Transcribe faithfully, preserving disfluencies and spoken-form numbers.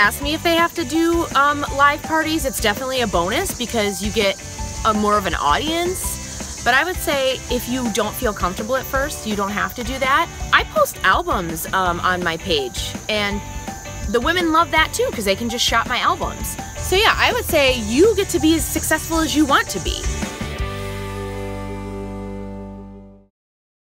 ask me if they have to do um, live parties, it's definitely a bonus because you get a more of an audience. But I would say if you don't feel comfortable at first, you don't have to do that. I post albums um, on my page, and the women love that too because they can just shop my albums. So yeah, I would say you get to be as successful as you want to be.